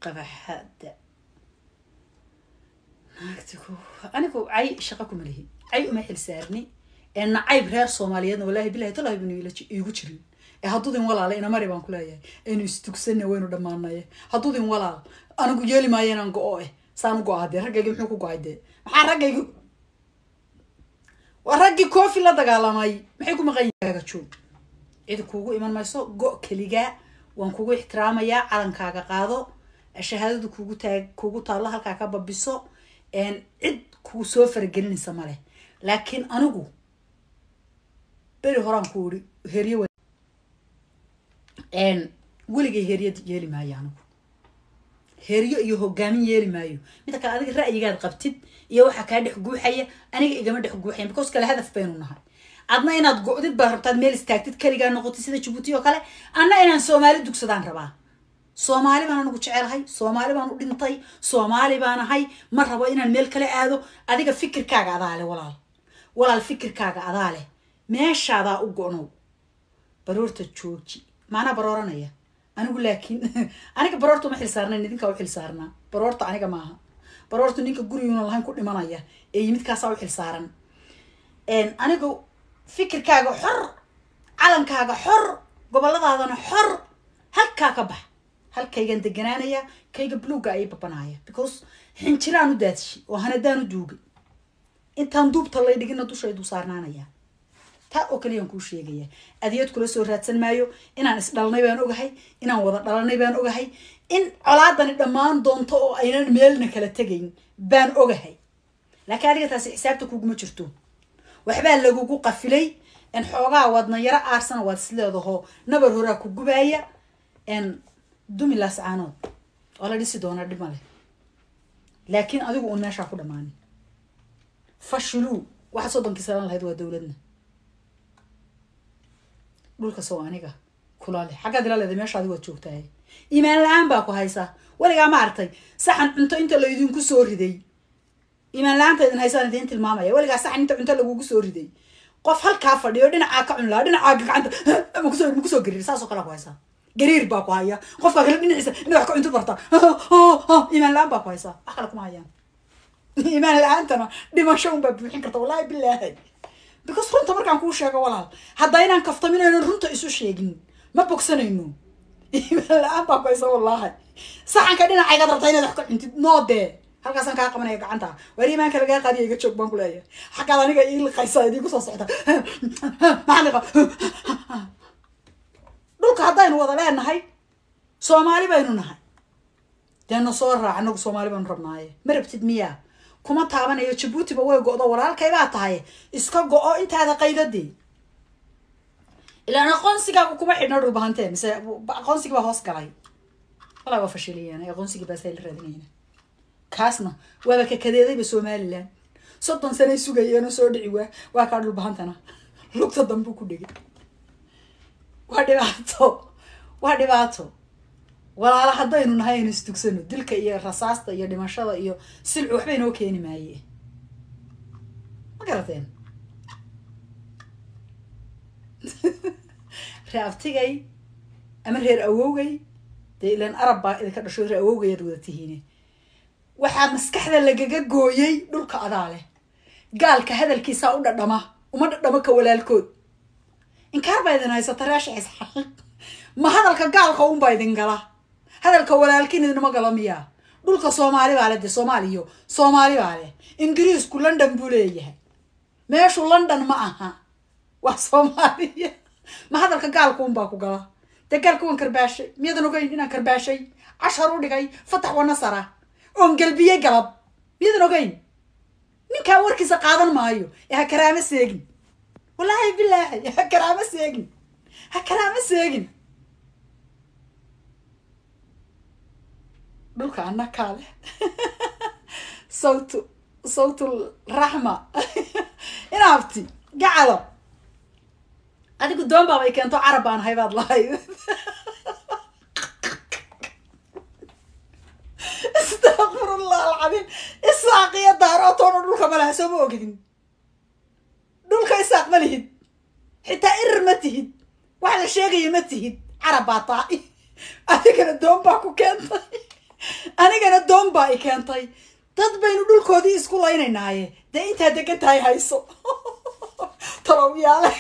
قبحات ناكتكو أنا كو عي شقكم ليه عي ما حل سارني إن عيب رير صوماليين والله بالله طلع بني لا يقولون هادودين ولا لا إنا مري بان كلها إنه استكسرنا وينو دمارنا هادودين ولا أنا كو يلي ما ينان قوي سام قاعد رجع محكو قاعد محا رجع ورجع كوفي لا دجالا ماي محكو مغير شو إذا كوجو إيمان ما يسوق جو كليجا وان كوجو احترام يا على كاجا قاضو الشهادة كوجو تاج كوجو طالها الكاكا ببيسو إن عد كوجو سوفر الجنين سماله لكن أنا جو بري هران كوري هريو إن ولقي هرية يلي ما يعني هريو يهو جامي يلي مايو متى كان هذا الرأي قاعد قبتد يوحى كان يحجو حية أنا جماعة يحجو حية بكوس كله هدف بيننا هاي عدنا إن تقعد بهربتاد ميل استاكتد كلي جان نقطة سيدة جبوتي وكله أنا إن سومالي دوك سدان ربا سومالي بنا نقول شعر هاي سومالي بنا نقول نطي سومالي بنا هاي مرة وإن الميل كله هذا أديك فكر كاج عضاله ولا الفكر كاج عضاله ماش هذا أوجونو برورت تشوكي معنا برورنا يا أنا أقول لكن أنا كبرورت ما حل صارنا ندين كاو حل صارنا برورت أنا كماها برورت نيك جوريون الله كل ما نيا يمد كاساو حل صارن إن أنا جو فكر كاجا حر علم كاجا حر قبل هذا أنا حر هل كاكبح هل كيجن دجنانية كيجن بلوجا أي ببناية because حنشرانو داتشي وهنا دانو دوجي أنت هندوب طلع دقينا دوش يدو صارنا نيا تا أكليهم كل شيء جيه أديت كل سورة سنمايو إن أنا دلنا بيان أوجهي إن أنا وضع دلنا بيان أوجهي إن على الدمان دون تو أين الميل نكلة تجين بان أوجهي لكن هذه تاس حسابتك وجم شرتو وحبال لجوجو قفلي إن حوجا وضنا يرى أرسن وصل هذا نبر هراك وجباية إن دومي لاس عناد ولا دي سدونا دماله لكن أدوك قلنا شافوا دماني فشلوا واحد صدق كسران هذا دولتنا دولك سوانيكا كلاله حاجة دلالة ذي مش هذا وتشوف تاعي إيمان الآن باكو هايسا ولا جا معرتي صحن أنت اللي يدين كسور هدي إيمان الآن تدين هايسا ندين الماما يا ولا جا صحن أنت اللي جو كسور هدي قف هالكافر دي ودنا عاقع لا دنا عاقع عند مكسور قرير ساسو كلا كويسا قرير باكو هيا قف قال لي نحس نحكي أنت برتا إيمان الآن باكو هايسا أخلك معايا إيمان الآن تنا دي ما شون ببحين كرت والله بالله because runta markaan kuu sheego walaal hadda inaan kaftaminayno runta isu sheegin ma bogsanayno la baa ku isoo wallahi saxanka dhinacayga rabtay inaad wax ka cuntid noode halkaasaan kaa qabanaya gacanta wariimaanka laga qaadiyo iga joog baan ku leeyahay xaqaad aniga ii liqaysa idii ku soo socda maxaliqa dhulka haddaynu wada leenahay Soomaali baynu nahay deena soo raacno Soomaali baynu rabnaaye ma rabtid miyaa كما تعبان يا جبوتي بوي قوضا ولا الكيبات هاي اسكا قوضا انت هذا قيددي إلا أنا قنصيقا كما حينا رو بهانتين قنصيقا بهوس قراي ولا بفشلي أنا قنصيقا بس هاي الردنين كاسنا وابك كديدي بسومالي لان صدن سنة يسوغي أنا سودعي واكار رو بهانتنا لوكتا دنبو كوديك وادي باتو ولا على حدا إنه نهاية نستكسنه دلك إيه رصاصة إيه دمشق إيه سلع وحبين هو كيني معي ما قرأتين رأفتي جاي أمر هير أوجي ده لأن أربعة إذا كان شو هير أوجي يدود تهيني واحد مسكح ذا اللي جوجي دول كعداله قال كهذا الكيسة وده دمه وما دمك ولا الكود إن كان بايدن هاي ستراش إسحاق ما هذا الكقال قوم بايدن قلا هذا الكولا الكين إنه ما قلمية دول كصومالي بالد صوماليو صومالي بالد إنجليز كل لندن بوليه ما شو لندن معها وصومالية ما هذا الكقال قوم باكو قلا تقال كون كرباشي ميدانو جاي هنا كرباشي 10 ودي جاي فتح ونصره قلبيه قلب ميدانو جاي نكا وركيس قادن مايو يا كرامة سيجن والله بالله يا كرامة سيجن ها كرامة سيجن دولك عنا كاله صوت الرحمة إنا عبتي قعلو هذي قدام بابا كانتو عربان هاي بعض الله استغفر الله العظيم الساقية داراتون دولك ملها سمو كدين دولك إساق ملهد حتى إرمتهد واحد الشيغي يمتهد عرباطائي هذي كانت دوم باكو كانتو anigana doon baa i keentay dad baynu dhulkoodii isku laynaynaaye dee intaa degan tahay hayso talow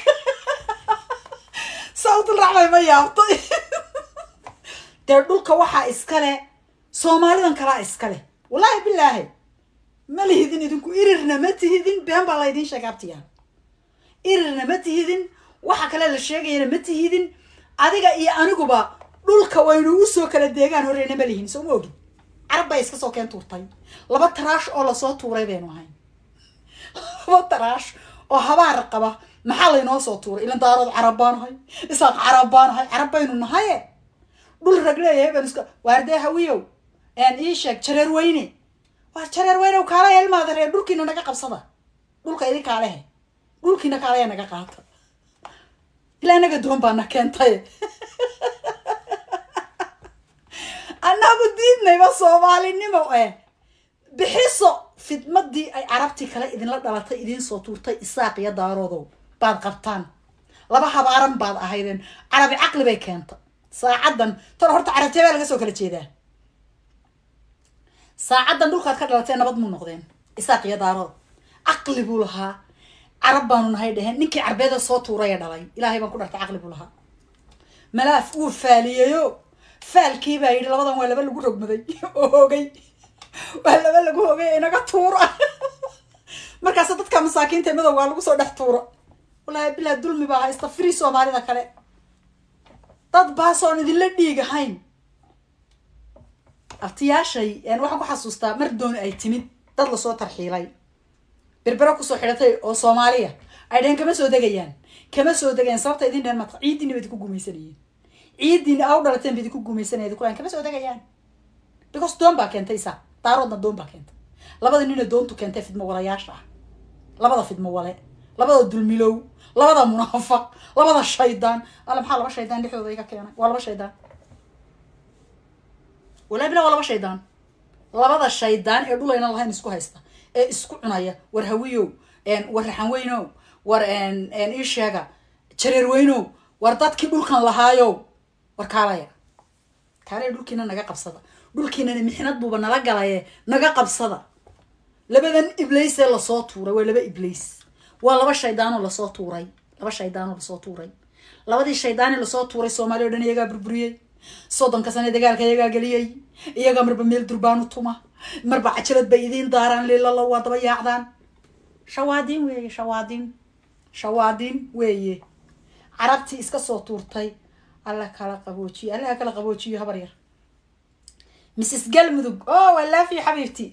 صوت الرحمة ما يابطي تردول كواحة إسكالة سومالي دان كلا إسكالة والله بالله ما لهذين يدنكو إيرنا ما تهذين بهم بالله يدين شكابتيان إيرنا ما تهذين waxa kale la sheegayna ma tihidin adiga iyo aniguba dhulka waynu u soo kala deegaan horeena malihin soo moogi arab bay iska soo keen tuurtay laba taraash oo la soo tuuray baynu ahayn laba taraash oo habaar qaba maxaa la inoo soo tuuray ilan daarad arabaan hay isaaq arabaan hay arab baynu nahay dhul ragleeyahay baan iska waarday hawiyow ii sheeg jareer weyne waa jareer weyne oo kala ilmaada reer dhulkiina naga qabsada dhulka idin kaalehe dhulkiina kaaleya naga qaata لا أنا قدهم بانا كنتاي أنا بدينا يبص صومالي نمو بحسه في مدي عربتي كلا إذن لا دلتا إذن صوتورتي إساق يا دارودو بعد قبطان لبا حبارن بعد أهيدن عربي عقل بي كانت ساعدا ترى هرت عربتي بقى لقى سو كلا جيدا ساعدا دول كاد كدلتي أنا بدمو نقدين إساق يا دارود عقل بولها عرب بانو نهاي دهن نكي عربيدا soo tuuray dhalay ilaahay baan ku dhartay aqli buu lahaa malaaf uu faaliyeeyo faalkii baa yiri labadan waa laba lagu rogmaday oo hoogay waa laba lagu hoogay inaga tuura markaas dadka masaakiinta madow waa lagu soo dhex tuura wallahi bilaa dulmi baa haysta firi Soomaalida kale dad baasoon idin la dhiigahayn aftiyaashay waxaan ku xasuustaa mar doon ay timid dad la soo tarxiilay بربرك وصو حرتي أو صومالية أيدين كم سو دقيان كم سو دقيان صارت أيدين ده ما عيدين بديكوا جوميسانية عيدين أو دلتين بديكوا جوميسانية دكوا كم سو دقيان because دون باكنت إيسا تعرضنا دون باكنت لبض إننا دون تكنت في الموالياشة لبض في الموالي لبض الدول ميلو لبض منافق لبض الشيطان أنا بحال لبض الشيطان اللي حوضي كأنا ولا بض الشيطان ولا بلا ولا بض الشيطان لبض الشيطان يقول لنا الله نسكو هيستا isku cunaya war hawiyo war raxan weyno war ii sheega jareer weyno war dadkii dhulkan lahaayo war kaalaya dhulkiina naga qabsada dhulkiina mixnad buuba nala galaye naga qabsada labadan iblis la soo tuuray waa laba iblis waa laba shaydaan oo la soo tuuray labadii shaydaan la soo tuuray Soomaaliya dhan iyaga burburiyay soddonka sano dagaalka iyaga galiyay iyaga marba meel durbaan u tuma marba cajalad bay idin daaraan leela la wadaba yaacdaan shawaadin weeye carabti iska soo tuurtay alla kala qaboojiyo habar yar Mrs Galmudug wala fi xabiibti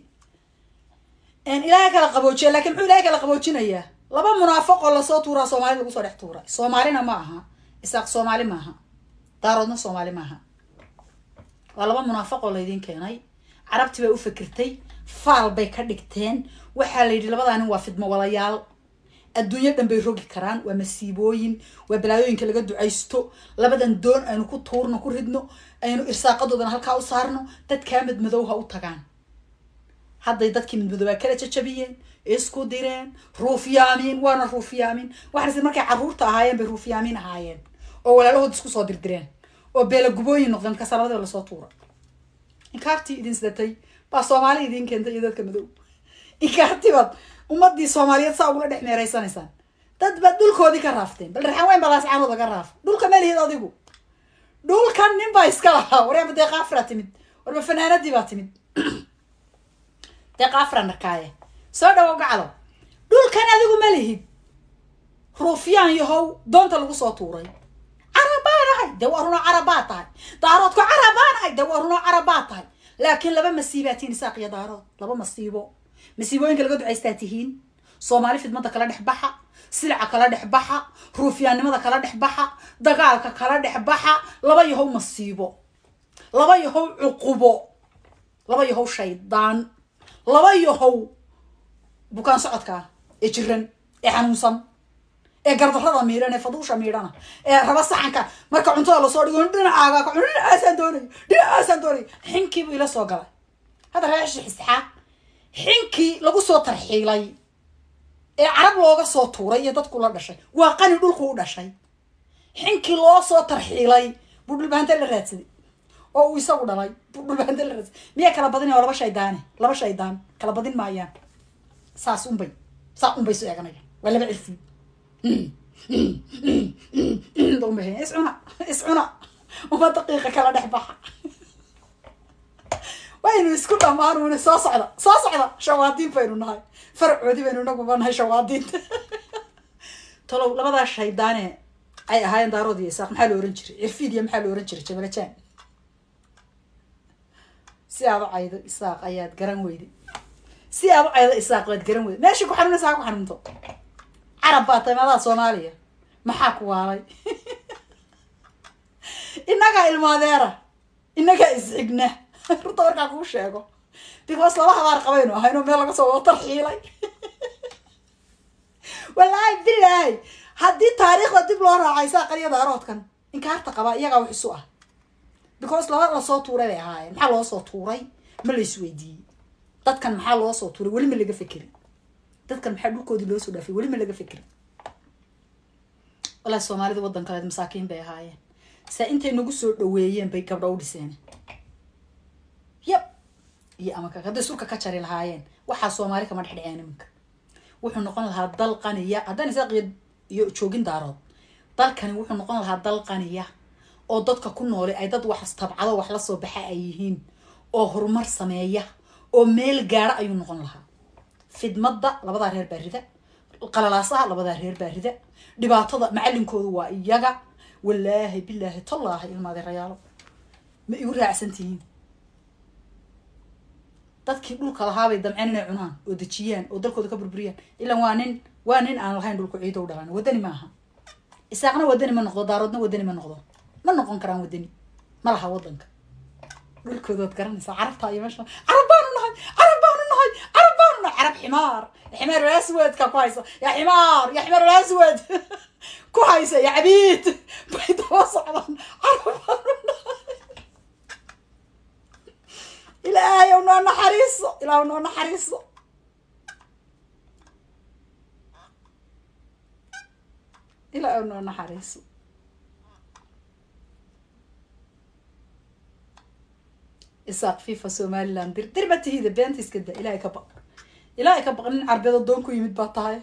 ilaahay kala qaboojiyo laakiin wuxuu ilaahay kala qaboojinayaa laba munaafiq oo la soo tuuraa Soomaali lagu soo dhex tuuray Soomaalina ma aha isaaq Soomaali ma aha daaradna Soomaali ma aha waa laba munaafiq oo la idin keenay عربتي بقى فكرتي فال بيكردكتين وحالي لبضان وافد مواليال الدنيا دم بيروج كران ومسيبوين وبلايين كلا جدو عيستو لبدن دون أنو كتور نكور هدنو أنو إرساقدو دن هالكاو صارنو تتكامد مذوها وطقان حدا يدتك من مذوها كلا تشبيين إسكو ديرين روفيامين وانا روفيامين واحد زي مركي عرورتا هايين بروفيامين هايين أو ولا له دسكو صادر ديرين وبيلا جبوين نقدم كسرادة ولا صوتورة إنكارتي إذن سدتي بس Soomaali إذن كنت يدك مدو إنكارتي بس ومدي Soomaaliya صعبوا لده إحنا رئيسان إنسان تدبل كودي كرافتين بل رحوين بلاس عانو ده كراف دول كمال هذا ديجو دول كان نبى يسكلها وريا بدي قافرة تمد وريا فنانة دي باتمد دي قافرة نكاية صار وقعلو دول كان ديجو مليه روفيان يهو دون تلقوا صوتوري دورنا عربات هاي داراتكو عربان هاي دورنا عربات هاي لكن لبا مسيباتين ساق يا دارات لبا مسيبوين كلا قد عيستاتيهين Soomaali في المنطقة كلا دحبحة سلعة كلا دحبحة روفيان ماذا كلا دحبحة دقالك كلا دحبحة لبا يهو مصيبو لبا يهو عقوبو لبا يهو شيطان لبا يهو بكان سعودك إجرن إحنوصن قرض هذا ميرانه فضوشة ميرانه ربع صحنك مركب عنتوا الله صار يقولون دنا عاقا دنا أسان دوري حنكي بيلا صقلا هذا رأيش إسحاق حنكي لقوا صوت الحيلي عرب لوجا صوت ورا يدت كل هذا الشيء وقاني دول كل هذا الشيء حنكي لو صوت الحيلي بدل بنت اللي راتدي oo isagu dhalay dhulbaanta la ras miya kala badin oo laba shaydaan kala badin maayaan saas unbay soo eeganaya waa laba cirfi iscuna uma daqiiqa kala dhex baxa waynu isku dhamaanuuna soo socda shawaadiin baynu nahay farcoodii baynu inaguba nahay shawaadiinta talow labadaa shaydaane ay ahaayeen daarood iyo isaaq maxaa la oran jiray cirfiid iyo maxaa la oran jiray jabalajaan si aad u caydo isaaq ayaad garan weyday waad garan weyday meeshii ku xanuunaysa ha ku xanuunto carab baa taymadaha soomaaliya maxaa ku waalay innagaa ilmaadeera innagaa isxigna runta markaa kuu sheego because laba habaar qabaynu ahayno meel laga soo wada tarxiilay wallaahi bilaahi haddii taariikhda dib loo raacay saa qaryada aroodkan inkaarta qabaa iyagaa wax isu ah because laba lasoo tuuray bay ahaayeen maxaa loo soo tuuray ma la isweydiiyey dadkan maxaa loo soo tuuray weli ma laga fekerin dadkan maxaa dhulkoodii loo soo dhaafay weli ma laga fekerin wallaahi soomaalida waddan kaleed masaakiin bay ahaayeen saa intay nagu soo dhaweeyeen bay gabdha u dhiseen yab iyo amaka hadday sulka ka jari lahaayeen waxaa soomaali kama dhex dhiceen iminka wuxuu noqon lahaa dal qaniya haddaan isaaq iyo joogin daarood dalkani wuxuu noqon lahaa dal qaniya oo dadka ku noole ay dad wax tabcado wax la soo baxa ay yihiin oo horumar sameeya oo meel gaara ayuu noqon lahaa fidmadda labadaa reer baa rida qalalaasaha labadaa reer baa rida dhibaatada macalinkoodu waa iyaga wallaahi bilaahi tallaahi ilmaadeerayaalo ma igu raacsantihiin dadkii dhulka lahaabay damceen inay cunaan oo dejiyaan oo dalkooda ka burburiyaan ilan waa nin aan lahayn dhulku ciidow dhalan wadani maaha isaaqna wadani ma noqdo daaroodna wadani ma noqdo ma noqon karaan wadani ma laha wadanka dhulkoodood garanaysaa carabta iyo meesha carab baanu nahay carab ximaar aswadka ku haysa ya ximaar aswad ku haysa ya cabiid bay daba socdaan carab baanu nahay ilaahay noo naxariiso ilaahay noo naxariiso isaaq fifa somaliland dir ma tihida beenta iska da ilaahay ka baq nin carbeed oo doon ku yimid baa tahay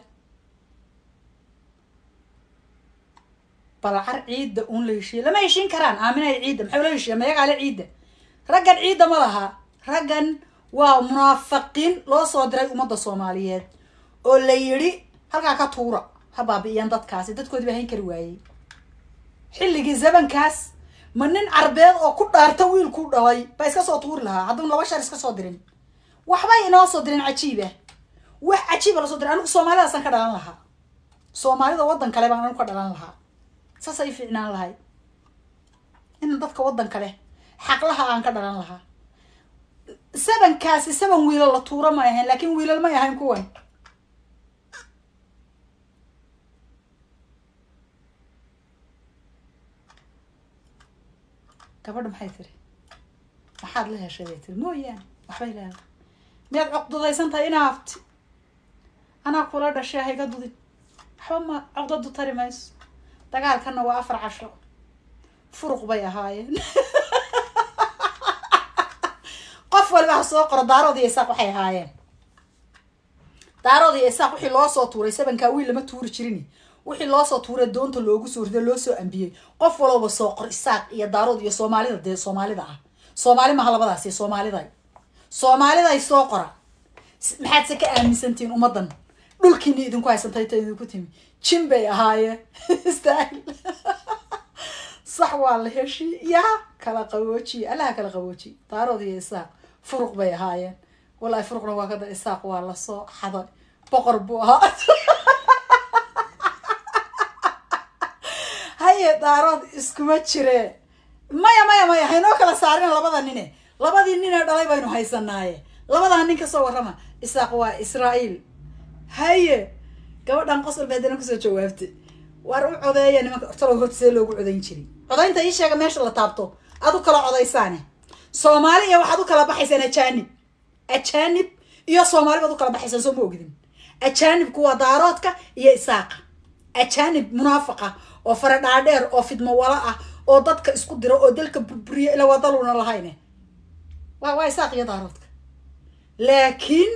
balcar ciidda uun la heshiiye lama heshiin karaan aaminay ciidda maxaa la heshiiya mayagaale ciidda raggan ciidda ma laha raggan waa munaafiqiin loo soo diray ummadda soomaaliyeed oo la yidhi halkaa ka tuura ha baabi'iyaan dadkaasi dadkoodii baa hayn kari waayey xilligii zamankaas ma nin carbeed oo ku dhaarta wiilkuu dhalay baa iska soo tuuri lahaa hadduu laba shar iska soo dirin waxbay inoo soo dirin cajiiba wax cajiiba lasoo diray anigu soomaalidaasaan ka dhalan lahaa soomaalida waddan kale baan anigu ka dhalan lahaa saas ay fiicnaan lahay in dadka waddan kale xaqlaha aan ka dhalan lahaa sabankaasi saban wiilal la tuura ma ahayn laakiin wiilal may ahayn kuwan gabadha maxay tiri maxaad la heshay bay tiri mooyaane waxbay leedahay miyaad cuqdadaysan tahay inaa hafti anaa kula dhashay hayga dudin waxba ma cuqdadu tari mayso dagaalkana waa 4 casho furuq bay ahaayeen qof walba ha soo qoro daarood iyo isaaq waxay ahaayeen daarood iyo isaaq wixii loo soo tuuray sabanka wiil lama tuuri jirin wixii loo soo tuuray doonta loogu soo riday loo soo ambiyay qof walba soo qor isaaq iyo daarood iyo soomaalida ah soomaali ma halabadaas iyo soomaalida ay soo qora maxaad se ka aaminsantiin ummadan dhulkiina idinku haysantay ta idinku timi jin bay ahaayeen istaahil صح والله هشي يا كلا قوتشي الله كلا قوتشي طارود يا إساق فرق بي هاي والله فرقنا وكذا إساق والله صو حضر بقربوها هاي طارود إسكمتشري مايا هينو كلا سارين لبضي نينة دلائي بينو هاي سناي لبضا هنين كسو رما إساق وإسرائيل هاي قبل أن قصر بيدنا كسو جوابتي وارو عودايا نما ترى هو تسيلو عودين جيري عودينتا اي شيغا meesha la taabto adu kala codaysaane Soomaaliya waxaad u kala baxaysan ajaanib iyo Soomaali baad u kala baxaysan soo moogidin ajaanib kuwa daaroodka iyo isaaqa ajaanib munaafiqa oo faradhaadheer oo fidmo wala ah oo dadka isku diro oo dalka burburiya ila wadaluna lahayne waa isaaq iyo daaroodka laakiin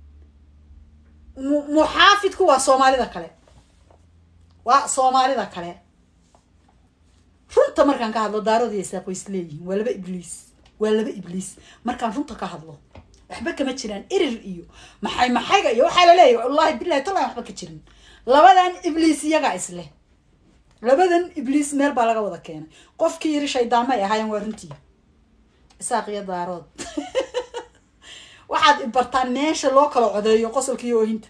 muxaafidku waa soomaalida kale waa soomaalida kale runta markaan ka hadlo daarood iyo isaaq way isleeyihiin waa laba ibliis markaan runta ka hadlo waxba kama jiraan irir iyo maxayga iyo waxaa la leeyahay wallahi billahi taala waxba ka jirin labadan ibliis iyaga isle labadan ibliis meel baa laga wada keenay qofkii yiri shaydaan may ahaayeen waa runtii isaaq iyo daarood waxaad ibartaan meesha loo kala codeeyo qosolka iyo oohinta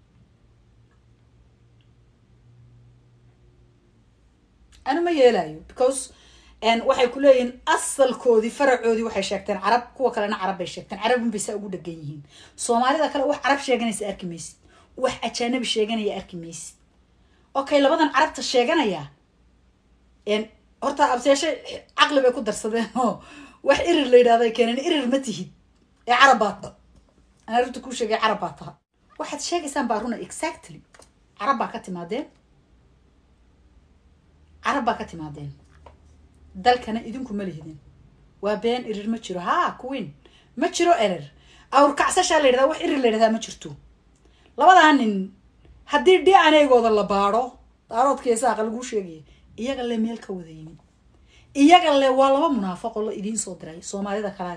أنا ما يلايو because waxay ku leeyihiin asalkoodii faracoodii waxay sheegteen carab kuwa kalena carab bay sheegteen carabun bay saa ugu dhagan yihiin soomaalida kale wax carab sheeganaysa arki maysid wax ajanabi sheeganaya arki maysid okay labadan carabta sheeganaya horta abseeshe caqli bay ku darsadeen oo wax irir la yiraahdo keenan irir ma tihid ee carabaad ana runta ku sheegay carabaad tahay waxaad sheegaysaan baa runa exactly carab baa ka timaadeen carab baa ka timaadeen dalkana idinku ma lihidin waa been irir ma jiro haa kuwin ma jiro erer awr kacsasha la yiraahdo wax irir la yiraahdo ma jirto labadan nin haddii DNA-gooda la baaro daaroodka isaaq lagu sheegay iyaga le meel ka wadayeen iyaga le waa laba munaafiq oo la idin soo diray soomaalida kale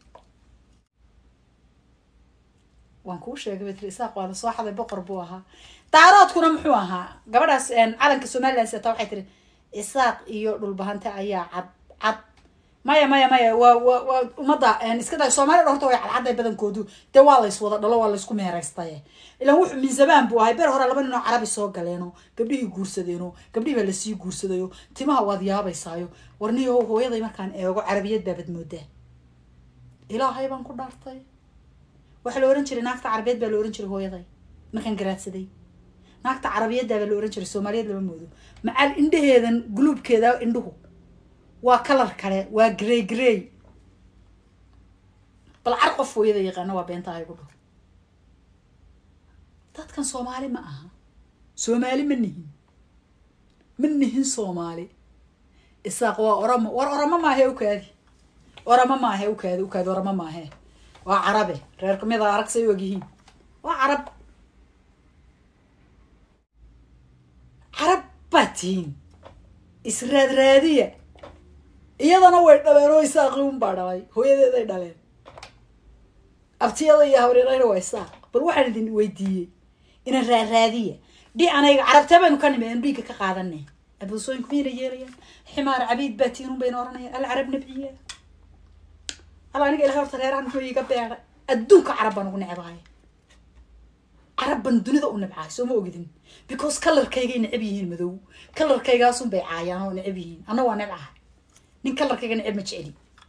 waan ku sheegay betri isaaq waa la soo xaday boqor buu ahaa daaroodkuna muxuu ahaa gabadhaas calanka Soomaaliland sita waxay tiri isaaq iyo dhulbahanta ayaa cad maya waa umada iska day Soomaaliya horta way cadcad badankoodu de waa la iswada dhalo waa la isku meeraystay ilaa wuxuu min zaman buu ahay ber hore laba nin oo carabi soo galeeno gabdhihii guursadeeno gabdhihii baa la sii guursadayo timaha waad yaabaysaayo warniyo hooyaday markaan eego carabiyad baabad moodaa ilaahay baan ku dhaartay waxa la oran jiray naagta carabeed baa la oran jiray hooyaday markaan garaadsaday naagta carabiyada baa la oran jiray Soomaaliyeed lama moodo macal indhaheedan guluubkeeda indhuhu waa color kale waa gray bal arqof hooyada yaqaan waa beenta ay ku dhur dadkan Soomaali ma aha Soomaali ma nihin Soomaali isaaq waa oramo ma ahe u kaadi oramo ma ahe waa carabe reer kamida aragsay wagihiin waa carab batiin israadraadiya iyadana way dhaleen oo isaaq uun baadhay hooyadeeday dhaleen abtiyada iyo hawreerayna way isaaq bal waxaan idin weydiiyay ina raadiya anaga carabta baynu ka nimeen dhiiga ka qaadanay abusooyin kumiina yeelayaan ximaar cabiid batiin uun bayna oranayaan al carab nabiya ala aniga ilaahay horta reerahan wuxuu iga beeray adduunka carab baan ugu necbahay carab baan dunida u necbahay soo ma ogidin because colorkayga necab yihiin madow colorkaygaas un bay caayaan oo necab yihiin ana waa necbahay nin colorkayga necab ma jeceli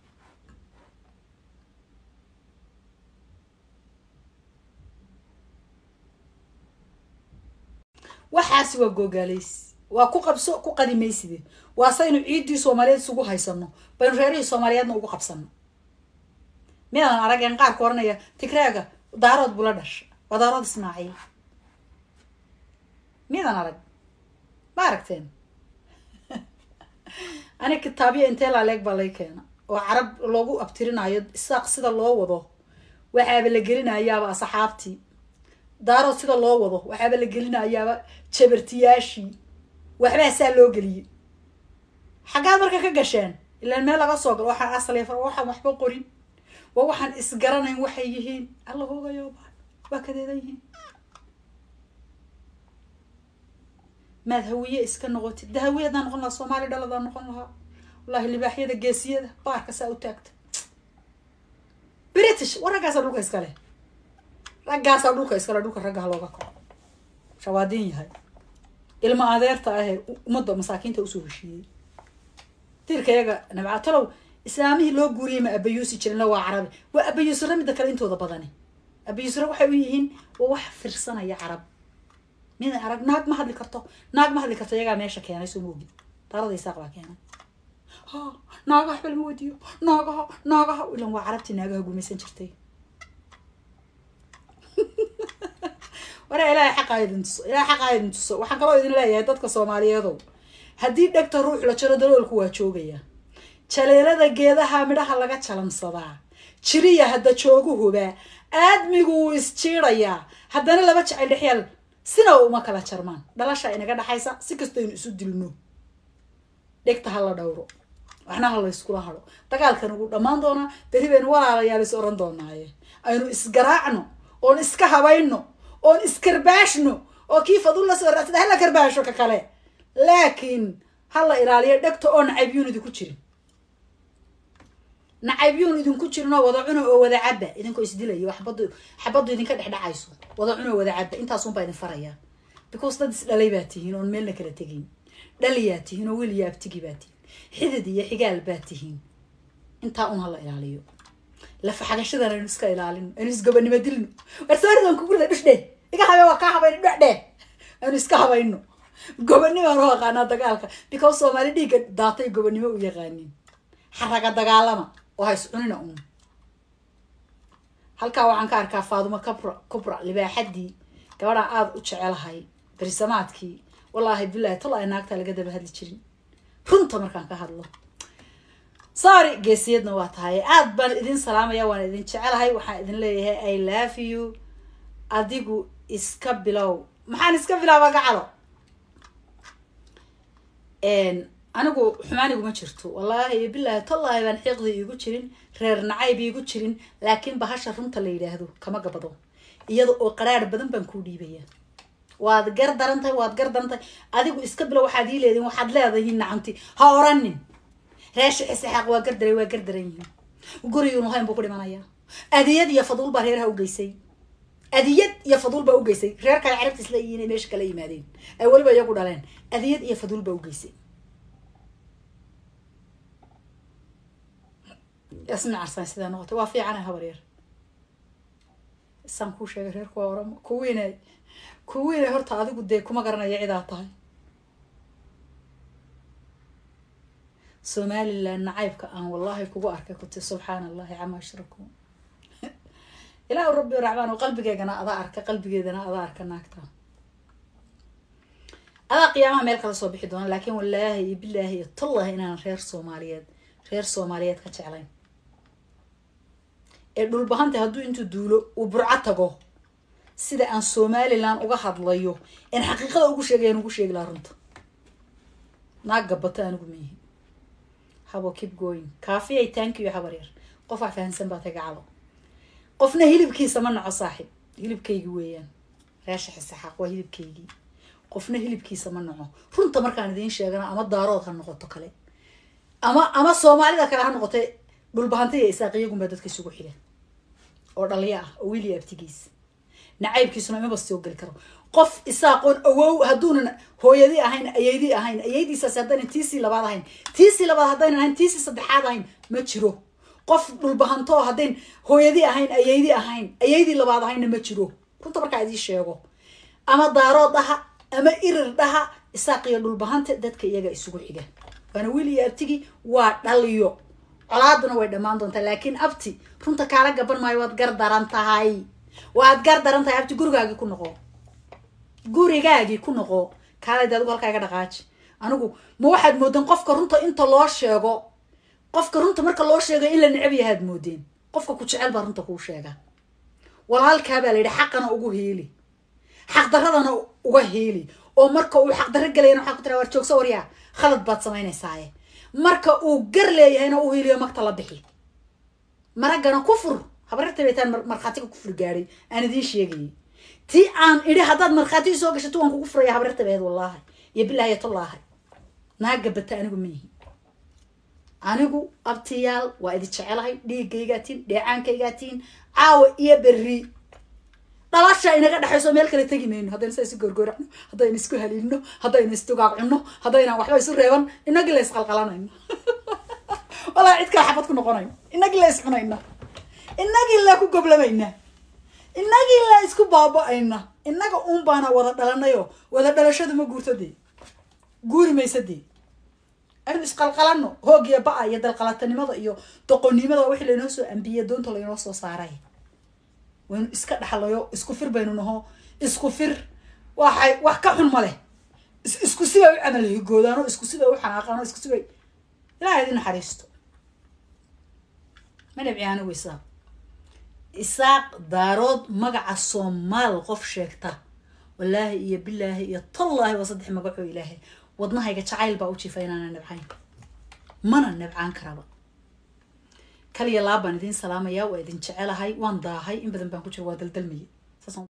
waxaas waa googaleys waa ku qabso ku qadimaysideen waa saynu ciidii Soomaaliyeed isugu haysano baynu reerihii Soomaaliyeedna ugu qabsano meelan aragan qaar koornaya tikraaga daarood bula dhash waa daarood Ismaaciil meelan arag ma aragteen ana kitaabiya intee la leeg balay keena oo carab loogu abtirinayo isaaq sida loo wado waxaaba la gelinayaaba asxaabtii daarood sida loo wado waxaaba la gelinayaaba jabartiyaashi waxba saa loo geliyay xagaa marka ka gasheen ilaa meel laga soo gal waxa asal ee waxaan waxba qorin waxaan isgaranayn waxay yihiin Allah hoogayo waa kadeedayihiin ما هوية إسكان نغوتي ده هوية ده نقولنا الصومالي ده لذا نقولها والله اللي بحية ده جاسية ده بارك ساوتاكت بريتش ورقاس أروك إسكاله رقاس أروك إسكاله أروك رقها لوقك شوادين هاي إلما أذيرت أهي ومضى مساكين تأسوه شيء تلك يجا نبعت له إسلامي لو جوري ما أبي يوسف كنا لو عربي وأبي يوسف رمي ذكر أنتوا ذا بدني أبي يوسف وحويهين ووحفر سنة يا عرب مين عرب ناق ما حد لكرته ناق ما حد لكرته يجا ماشى كيان يسوموجي ترى ذي ساق كيان ها ناقة حبل موديو ناقة ولا هو عربتي ناقة أقول مسنجرتي ولا إلى حقائد إلى حقائد وحق الله إذن الله يهددك الصومالي هذو haddii dhegta ruux la jaro daloolku waa joogaya jaleelada geedaha midhaha laga jalamsadaa jiriya hadda jooguhuba aadmigu wuu isjiirayaa haddana laba jacayl dhexyaal sina uma kala jarmaan dhalasha inaga dhaxaysa si kastaynu isu dilno dhegta ha la dhowro waxna ha la iskula hado dagaalkan ugu dhammaan doonaa beri baynu walaalayaal is oran doonaaye aynu isgaraacno oon iska habayno oon iskarbaashno oo kii fadul la soo raadsada hala karbaasho ka kale laakiin hala ilaaliyo dhegta oo nacaybiyuun idinku jirin nacaybiyuun idinku jirno wada cuno oo wada cabba idinku isdilayo xabadu idinka dhexdhacayso wada cuno oo wada cabba intaas unbaa idin faraya because dad isdhalay baa tihiin oon meelna kala tegin dhaliyaa tihiin oo wiil iyo abtigi baa tihiin xidid iyo xigaal baa tihiin intaa un hala ilaaliyo lafa xagashadana aynu iska ilaalino aynu isgobanimo dilno warsaaridan kugurida dhushdhe iga habe waa kaa habayno dhudhe aynu iska habayno gobanimo aan u aqaanaa dagaalka because Soomaali dhiigga daatay gobanimo u yaqaanin xaraga dagaalama oo hays cunina un halkaa waxaan ka arkaa Faadumo Kubra libaaxadii gabadha aad u jecelahay berisamaadkii wallaahi billahi tallaahi naagta laga daba hadli jirin runta markaan ka hadlo sorry geesiyadna waa tahay aad baan idin salaamaya waan idin jecelahay waxaan idin leeyahay I love you adigu iska bilow maxaan iska bilaabaa gacalo anigu xumaanigu ma jirto wallaahi billahi tallaahi baan xiiqdi iigu jirin reer nacayb iigu jirin laakiin bahasha runta la yiraahdo kama gabado iyada oo qaraar badan baan ku dhiibaya waad gar darantahay adigu iska bilow waxaad ii leedin waxaad leedahay nacanti ha oranin reesh isaaq waa gardaran yihiin guriyuun hayn buu ku dhimanaya adiyad iyo fadul baa reeraha u geysay reer kale carabta isla yihiin meesha kala yimaadeen ay waliba iyagu dhaleen adiyad iyo fadul baa u geysay اسمع عرسان سيدا نقطة وافي عنها هورير السام كوشة غير كوارم كوينة هرت هذا قد كم قرنا يعيداتها سومالي لأن عيبك أنا والله كوارك كنت سبحان الله عما يشركون إلى ربي رعبان وقلبك أنا أضارك قلبك أنا أضارك ناكتا أنا قيامة ملك الصبح دون لكن والله بالله طلع هنا غير صوماليات كتعلين dhul bahanta haduu intu duulo u burca tago sida aan Soomaaliland uga hadlayo in xaqiiqada ugu sheegi la runta naaga bataan ugu meeyi habo keep going kaafiye thank you habaryar qof fahansan baa tagacado qofna hilibkiisa ma naco saaxib hilibkaygi weeyaan raasha xaq waa hilibkaygi qofna hilibkiisa ma naco runta markaan idin sheegana ama daarood ha noqoto kale ama Soomaalida kale ha noqotay dhul bahanta iyo isaaqiyagu ma dadka isugu xiga oo dhaliya ah oo wiil abtigiis nacaybkiisuna ma bastoo gal karo qof isaaqoon awow haduuna hooyadii ahayn ayaydiisaas haddana tiisi labaad haddaynan ahayn tiisi saddexaad ahayn ma jiro qof dhul bahanto haddayn hooyadii ahayn ayaydii labaad ahaynna ma jiro runta markaa idii sheego ama daarood dhaha ama irir dhaha isaaqiyo dhul bahanta dadka iyaga isugu xiga waana wiil iyo abtigi waa dhaliyo colaaduna way dhamaan doontaa laakiin abti runta kaala gaban maayo waad gar daran tahay abti gurigaagi ku noqo kaala dad halka iga dhaqaaji anigu ma waxaad moodan qofka runta inta loo sheego qofka runta marka loo sheego in la necab yahay moodeen qofka ku jecel baa runta ku sheega walaalka baa leeyahay xaqana ugu heeli xaq daradana uga heeli oo marka uu xaq darro galayna waxa ku tiraa war joogso wariya khalad baad sameynaysaa marka uu gar leeyahayna uu heliyo magta la bixi maragana kufur habarta beetan marxatiga kufur gaaray aan idin sheegay ti aan iri hadaad marxati soo gashato waan ku kufraya habarta beed wallahi ya billahi tallahi naaga bata anigu abtiyaal waa idin jecelahay dhiigaygatiin dheecaankaygatiin caawa iyo berri dhalasha inaga dhaxayso meel kale tagi meeyno haddaan saysi gorgoracno haddaan isku halino haddaan istugaacno haddaan waxba isu reeban inaga la isqalqalanayno wala cid kale xabad ku noqonayno inaga la iscunayna inaga la ku goblamayna inaga la isku baaba'ayna inaga baana wada dhalanayo wada dhalashadu ma guurtadii guuri maysadii aynu isqalqalano hoogiya ba'a iyo dalqalatanimada iyo doqonnimada wixii la inoo soo ambiye doonta la inoo soo saaray وين إسكت حلايو إسكفر بينونه إسكفر واحد كحن ماله isku sibay u camal higoodaan oo isku sibay u xanaaqaan oo isku sibay ilaahay idin naxariisto ma nabci anigu isaaq daarood magaca soomaal qof sheegta wallaahi iyo billaahi iyo tallaahi waa saddex magacoo ilaahay wadnahayga jacayl baa u jiifa inaana nabcayn mana nabcaan karaba kaliya laabaan idin salaamayaa waa idin jecelahay waan daahay in badan baan ku jira waa daldalmayay